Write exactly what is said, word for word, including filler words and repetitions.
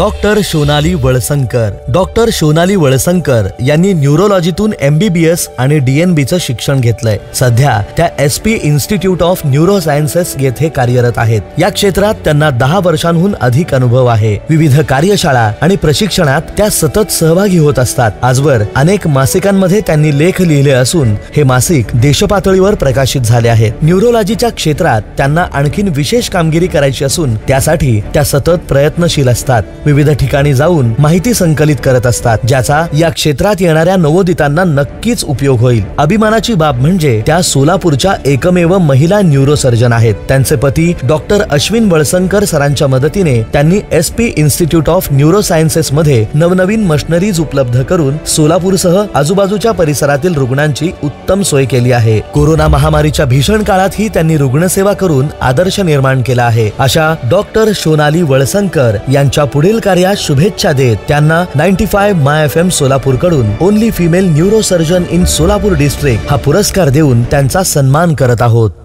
Doctor Sonali Valsangkar. Doctor Sonali Valsangkar यांनी न्यूरोलॉजीतून MBBS आणि डीएनबी चं शिक्षण घेतलंय. सध्या त्या SP Institute of Neuro Sciences येथे कार्यरत आहेत. या क्षेत्रात त्यांना दहा वर्षांहून अधिक अनुभव आहे. विविध कार्यशाळा आणि प्रशिक्षणात त्या सतत सहभागी होत असतात. आजवर अनेक मासिकांमध्ये त्यांनी लेख लिहिले असून हे मासिक देशपातळीवर प्रकाशित झाले आहेत. न्यूरोलॉजीच्या क्षेत्रात त्यांना आणखीन विशेष कामगिरी करायची असून त्यासाठी त्या सतत प्रयत्नशील असतात. विविध ठिकाणी जाऊन माहिती संकलित करत असतात, ज्याचा या क्षेत्रात येणाऱ्या नवोदितांना नक्कीच उपयोग होईल. अभिमानाची बाब म्हणजे त्या सोलापूरच्या एकमेव महिला न्यूरोसर्जन आहेत. त्यांचे पती डॉक्टर अश्विन वळसंकर सरांच्या मदतीने त्यांनी SP Institute of Neuro Sciences मध्ये नवनवीन मशिनरीज उपलब्ध करून सोलापूरसह आजूबाजूच्या परिसरातील रुग्णांची उत्तम सोय केली आहे. कोरोना महामारीच्या भीषण काळातही त्यांनी रुग्णसेवा करून आदर्श निर्माण केला आहे. अशा डॉक्टर सोनाली वळसंकर यांच्या पुढील कार्यात शुभेच्छा देत त्यांना नाईन्टी फाइव्ह माय एफ एम सोलापूर कडून only female neuro surgeon in Solapur district हा पुरस्कार देऊन त्यांचा सन्मान करत आहोत.